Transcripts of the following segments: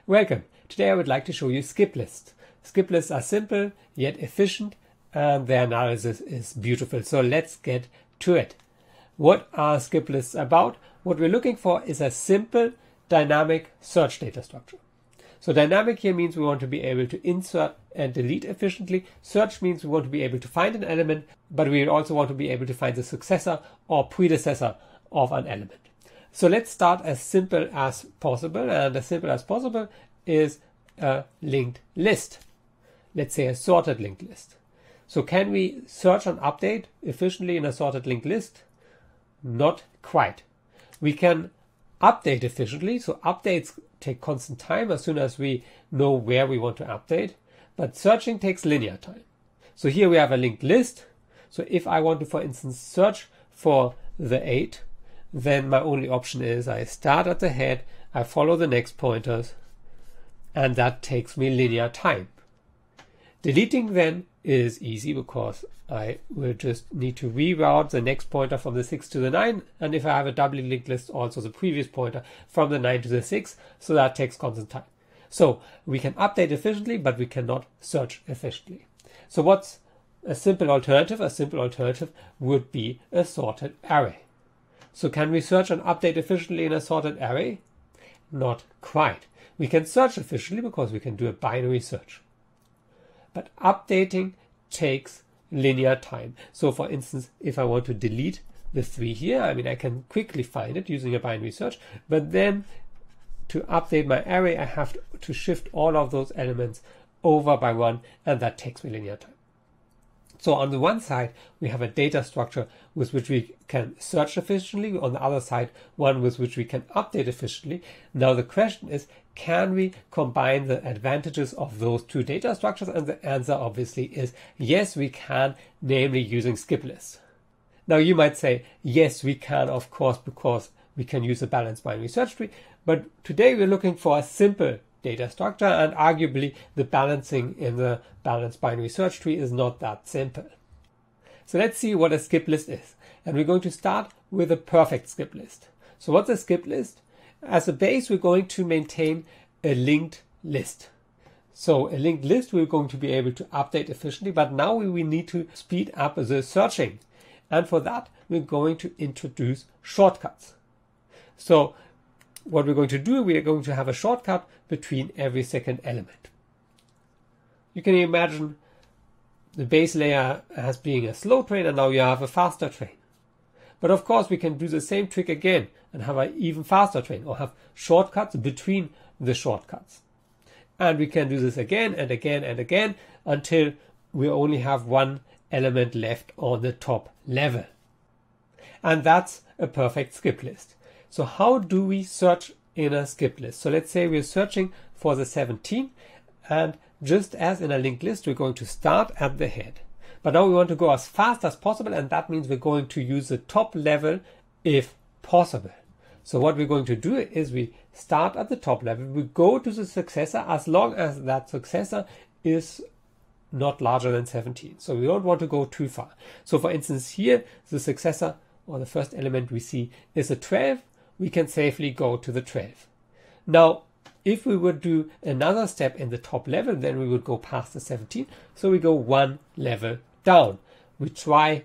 Welcome! Today I would like to show you skip lists. Skip lists are simple yet efficient and their analysis is beautiful. So let's get to it. What are skip lists about? What we're looking for is a simple dynamic search data structure. So dynamic here means we want to be able to insert and delete efficiently. Search means we want to be able to find an element, but we also want to be able to find the successor or predecessor of an element. So let's start as simple as possible, and as simple as possible is a linked list. Let's say a sorted linked list. So can we search and update efficiently in a sorted linked list? Not quite. We can update efficiently, so updates take constant time as soon as we know where we want to update, but searching takes linear time. So here we have a linked list. So if I want to, for instance, search for the 8, then my only option is I start at the head, I follow the next pointers, and that takes me linear time. Deleting then is easy because I will just need to reroute the next pointer from the 6 to the 9, and if I have a doubly linked list, also the previous pointer from the 9 to the 6, so that takes constant time. So we can update efficiently, but we cannot search efficiently. So what's a simple alternative? A simple alternative would be a sorted array. So can we search and update efficiently in a sorted array? Not quite. We can search efficiently because we can do a binary search. But updating takes linear time. So for instance, if I want to delete the 3 here, I can quickly find it using a binary search, but then to update my array, I have to shift all of those elements over by 1, and that takes me linear time. So on the one side, we have a data structure with which we can search efficiently. On the other side, one with which we can update efficiently. Now the question is, can we combine the advantages of those two data structures? And the answer obviously is yes, we can, namely using skip lists. Now you might say, yes, we can, of course, because we can use a balanced binary search tree. But today we're looking for a simple data structure, and arguably the balancing in the balanced binary search tree is not that simple. So let's see what a skip list is. And we're going to start with a perfect skip list. So what's a skip list? As a base, we're going to maintain a linked list. So a linked list we're going to be able to update efficiently, but now we need to speed up the searching. And for that, we're going to introduce shortcuts. So what we're going to do, we are going to have a shortcut between every second element. You can imagine the base layer as being a slow train, and now you have a faster train. But of course, we can do the same trick again and have an even faster train, or have shortcuts between the shortcuts. And we can do this again and again and again until we only have one element left on the top level. And that's a perfect skip list. So how do we search in a skip list? So let's say we're searching for the 17, and just as in a linked list, we're going to start at the head. But now we want to go as fast as possible, and that means we're going to use the top level if possible. So what we're going to do is we start at the top level, we go to the successor as long as that successor is not larger than 17. So we don't want to go too far. So for instance, here the successor, or the first element we see, is a 12. We can safely go to the 12. Now, if we would do another step in the top level, then we would go past the 17. So we go one level down. We try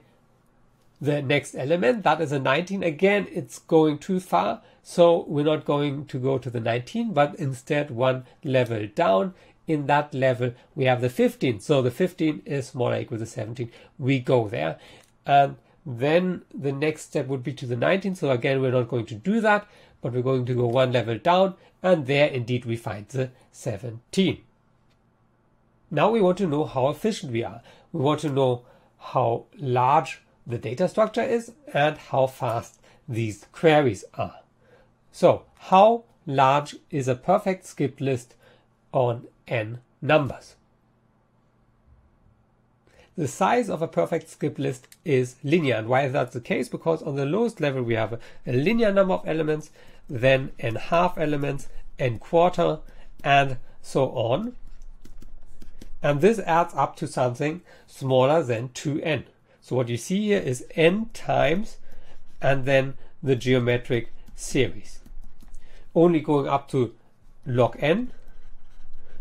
the next element, that is a 19. Again, it's going too far, so we're not going to go to the 19, but instead one level down. In that level, we have the 15. So the 15 is smaller or equal to 17. We go there. And then the next step would be to the 19. So again, we're not going to do that, but we're going to go one level down, and there indeed we find the 17. Now we want to know how efficient we are. We want to know how large the data structure is and how fast these queries are. So how large is a perfect skip list on n numbers? The size of a perfect skip list is linear. And why is that the case? Because on the lowest level we have a linear number of elements, then n half elements, n quarter, and so on. And this adds up to something smaller than 2n. So what you see here is n times and then the geometric series. Only going up to log n,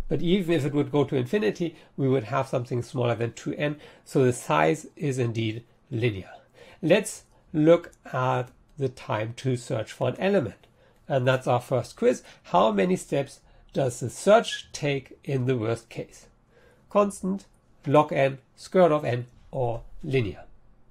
But even if it would go to infinity, we would have something smaller than 2n. So the size is indeed linear. Let's look at the time to search for an element. And that's our first quiz. How many steps does the search take in the worst case? Constant, log n, square root of n, or linear?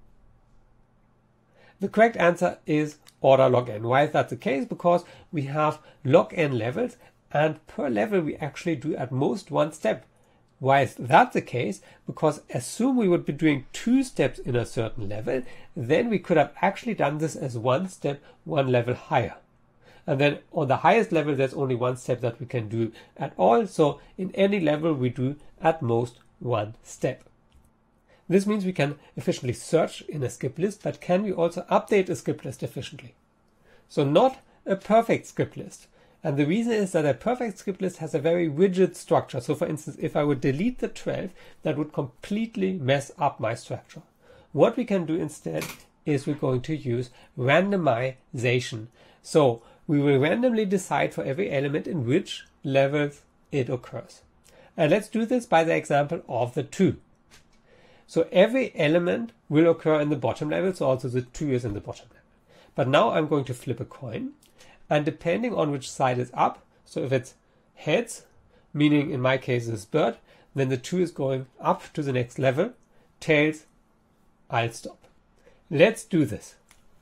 The correct answer is order log n. Why is that the case? Because we have log n levels, and per level we actually do at most one step. Why is that the case? Because assume we would be doing 2 steps in a certain level, then we could have actually done this as one step, one level higher. And then on the highest level, there's only one step that we can do at all. So in any level, we do at most one step. This means we can efficiently search in a skip list, but can we also update a skip list efficiently? So not a perfect skip list. And the reason is that a perfect skip list has a very rigid structure. So for instance, if I would delete the 12, that would completely mess up my structure. What we can do instead is we're going to use randomization. So we will randomly decide for every element in which levels it occurs. And let's do this by the example of the 2. So every element will occur in the bottom level, so also the 2 is in the bottom level. But now I'm going to flip a coin, and depending on which side is up, so if it's heads, meaning in my case this bird, then the 2 is going up to the next level. Tails, I'll stop. Let's do this.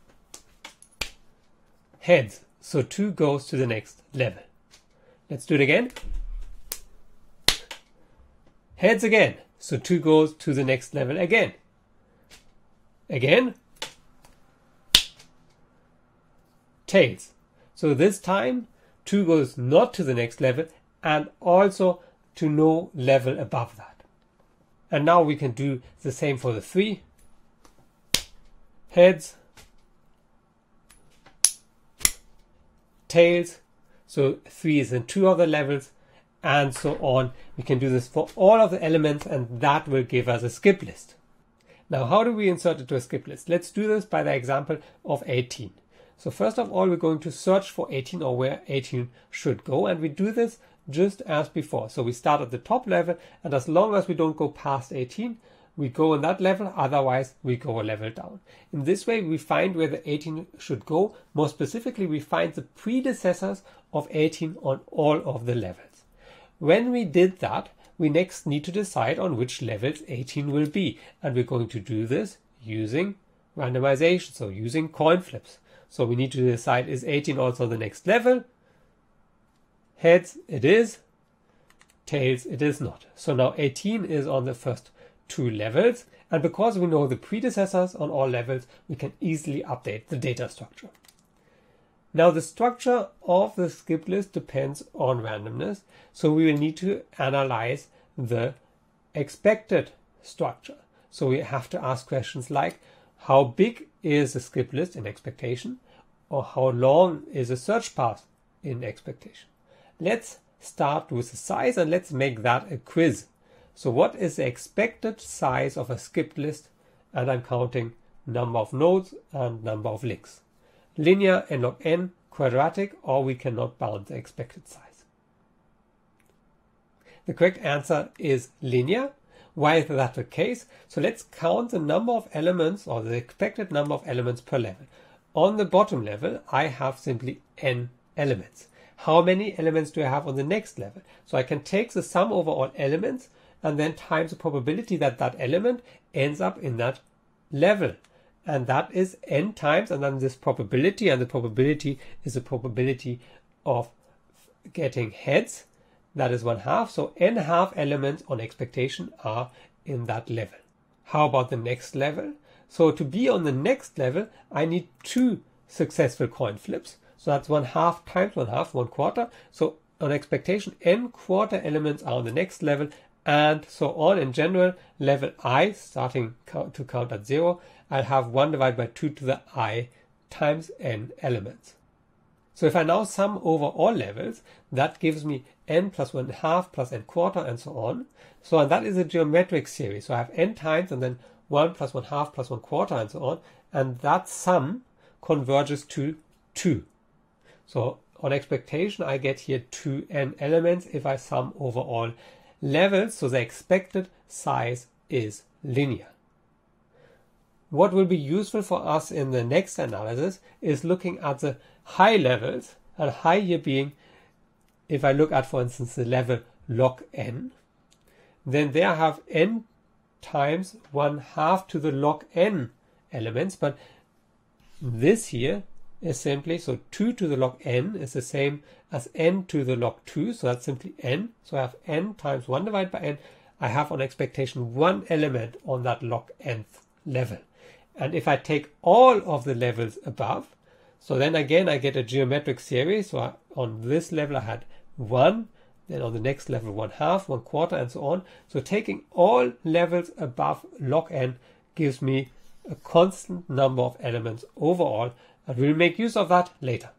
Heads, so 2 goes to the next level. Let's do it again. Heads again. So 2 goes to the next level again. Again. Tails. So this time 2 goes not to the next level and also to no level above that. And now we can do the same for the 3. Heads. Tails. So 3 is in 2 other levels. And so on. We can do this for all of the elements, and that will give us a skip list. Now, how do we insert it to a skip list? Let's do this by the example of 18. So first of all, we're going to search for 18 or where 18 should go, and we do this just as before. So we start at the top level, and as long as we don't go past 18, we go on that level, otherwise we go a level down. In this way, we find where the 18 should go. More specifically, we find the predecessors of 18 on all of the levels. When we did that, we next need to decide on which levels 18 will be. And we're going to do this using randomization, so using coin flips. So we need to decide, is 18 also the next level? Heads, it is. Tails, it is not. So now 18 is on the first 2 levels. And because we know the predecessors on all levels, we can easily update the data structure. Now the structure of the skip list depends on randomness, so we will need to analyze the expected structure. So we have to ask questions like, how big is the skip list in expectation, or how long is a search path in expectation? Let's start with the size and let's make that a quiz. So what is the expected size of a skipped list? And I'm counting number of nodes and number of links. Linear, n log n, quadratic, or we cannot bound the expected size. The correct answer is linear. Why is that the case? So let's count the number of elements or the expected number of elements per level. On the bottom level, I have simply n elements. How many elements do I have on the next level? So I can take the sum over all elements and then times the probability that that element ends up in that level. And that is n times, and then this probability, and the probability is the probability of getting heads. That is 1/2. So n half elements on expectation are in that level. How about the next level? So to be on the next level, I need 2 successful coin flips. So that's 1/2 times 1/2, 1/4. So on expectation, n quarter elements are on the next level, and so on. In general, level I, starting to count at 0, I'll have 1 divided by 2 to the I times n elements. So if I now sum over all levels, that gives me n plus 1/2 plus n quarter and so on. So and that is a geometric series. So I have n times and then 1 plus 1/2 plus 1/4 and so on. And that sum converges to 2. So on expectation, I get here 2n elements if I sum over all levels, so the expected size is linear. What will be useful for us in the next analysis is looking at the high levels, and high here being, if I look at, for instance, the level log n, then there I have n times 1/2 to the log n elements, but this here is simply, so 2 to the log n is the same as n to the log 2, so that's simply n. So I have n times 1 divided by n. I have on expectation 1 element on that log nth level. And if I take all of the levels above, so then again I get a geometric series. So on this level I had 1, then on the next level 1/2, 1/4, and so on. So taking all levels above log n gives me a constant number of elements overall, and we'll make use of that later.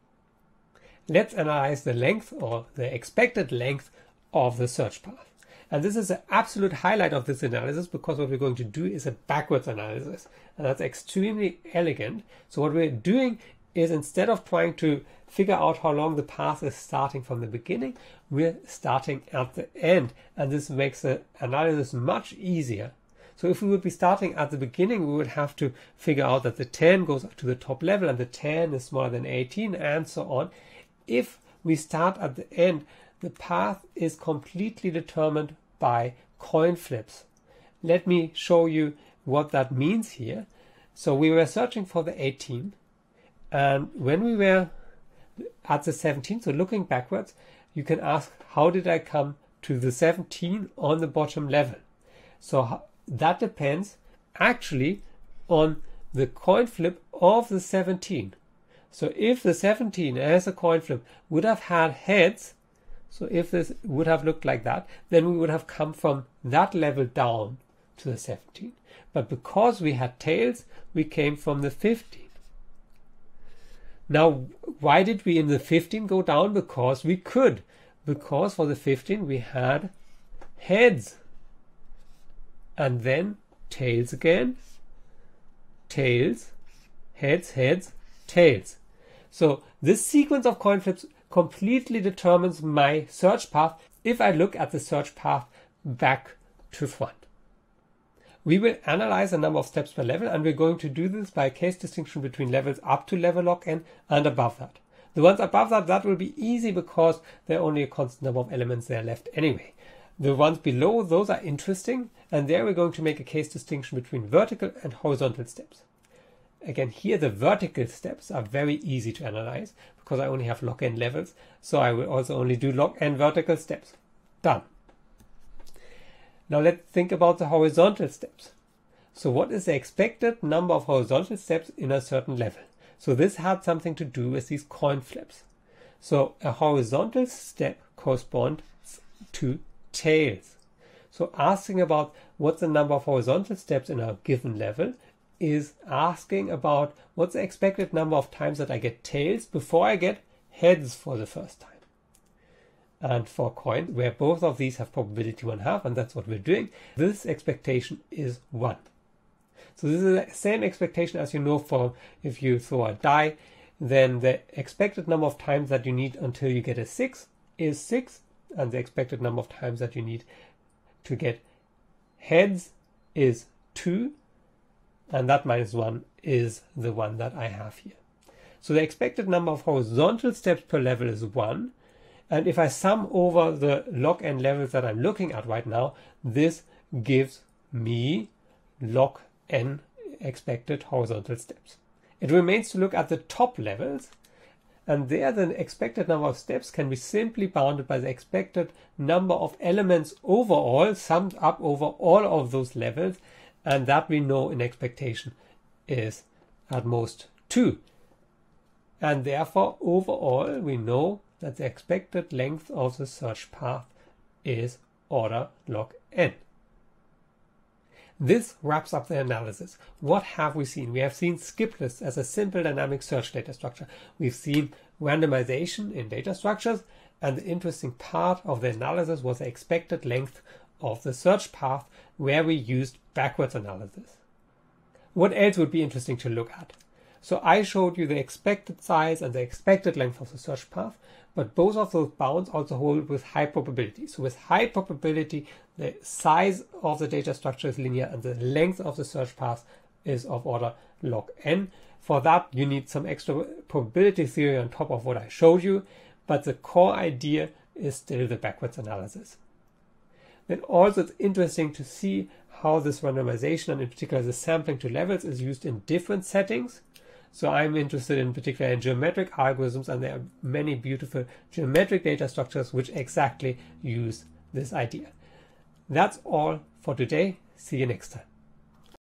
Let's analyze the length, or the expected length, of the search path. And this is the absolute highlight of this analysis, because what we're going to do is a backwards analysis, and that's extremely elegant. So what we're doing is, instead of trying to figure out how long the path is starting from the beginning, we're starting at the end, and this makes the analysis much easier. So if we would be starting at the beginning, we would have to figure out that the 10 goes up to the top level and the 10 is smaller than 18, and so on. If we start at the end, the path is completely determined by coin flips. Let me show you what that means here. So we were searching for the 18, and when we were at the 17, so looking backwards, you can ask, how did I come to the 17 on the bottom level? So that depends actually on the coin flip of the 17. So if the 17 as a coin flip would have had heads, so if this would have looked like that, then we would have come from that level down to the 17. But because we had tails, we came from the 15. Now, why did we in the 15 go down? Because we could. Because for the 15 we had heads. And then tails again. Tails. Heads, heads, tails. So this sequence of coin flips completely determines my search path if I look at the search path back to front. We will analyze a number of steps per level, and we're going to do this by case distinction between levels up to level log n and above that. The ones above that, that will be easy because there are only a constant number of elements there left anyway. The ones below, those are interesting, and there we're going to make a case distinction between vertical and horizontal steps. Again, here the vertical steps are very easy to analyze because I only have log n levels, so I will also only do log n vertical steps. Done. Now let's think about the horizontal steps. So what is the expected number of horizontal steps in a certain level? So this had something to do with these coin flips. So a horizontal step corresponds to tails. So asking about what's the number of horizontal steps in a given level is asking about what's the expected number of times that I get tails before I get heads for the first time. And for coin, where both of these have probability 1/2, and that's what we're doing, this expectation is 1. So this is the same expectation as you know for if you throw a die, then the expected number of times that you need until you get a 6 is 6, and the expected number of times that you need to get heads is 2, and that minus 1 is the one that I have here. So the expected number of horizontal steps per level is 1, and if I sum over the log n levels that I'm looking at right now, this gives me log n expected horizontal steps. It remains to look at the top levels, and there the expected number of steps can be simply bounded by the expected number of elements overall, summed up over all of those levels, and that we know in expectation is at most 2. And therefore, overall, we know that the expected length of the search path is order log n. This wraps up the analysis. What have we seen? We have seen skip lists as a simple dynamic search data structure. We've seen randomization in data structures, and the interesting part of the analysis was the expected length of the search path, where we used backwards analysis. What else would be interesting to look at? So I showed you the expected size and the expected length of the search path, but both of those bounds also hold with high probability. So with high probability, the size of the data structure is linear and the length of the search path is of order log n. For that, you need some extra probability theory on top of what I showed you, but the core idea is still the backwards analysis. Then also it's interesting to see how this randomization, and in particular the sampling to levels, is used in different settings. So I'm interested in particular in geometric algorithms, and there are many beautiful geometric data structures which exactly use this idea. That's all for today. See you next time.